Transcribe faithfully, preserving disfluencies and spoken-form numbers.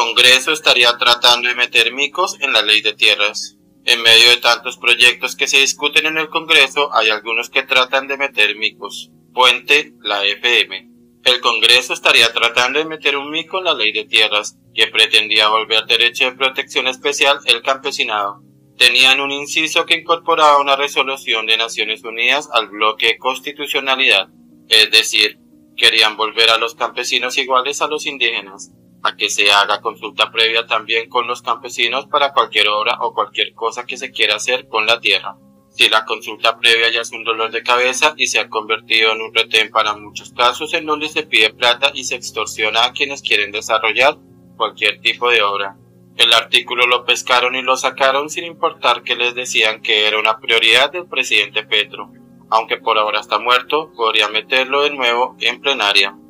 Congreso estaría tratando de meter micos en la ley de tierras. En medio de tantos proyectos que se discuten en el Congreso, hay algunos que tratan de meter micos. Fuente, la F M. El Congreso estaría tratando de meter un mico en la ley de tierras, que pretendía volver derecho de protección especial el campesinado. Tenían un inciso que incorporaba una resolución de Naciones Unidas al bloque de constitucionalidad, es decir, querían volver a los campesinos iguales a los indígenas, a que se haga consulta previa también con los campesinos para cualquier obra o cualquier cosa que se quiera hacer con la tierra. Si la consulta previa ya es un dolor de cabeza y se ha convertido en un retén para muchos casos en donde se pide plata y se extorsiona a quienes quieren desarrollar cualquier tipo de obra. El artículo lo pescaron y lo sacaron sin importar que les decían que era una prioridad del presidente Petro. Aunque por ahora está muerto, podría meterlo de nuevo en plenaria.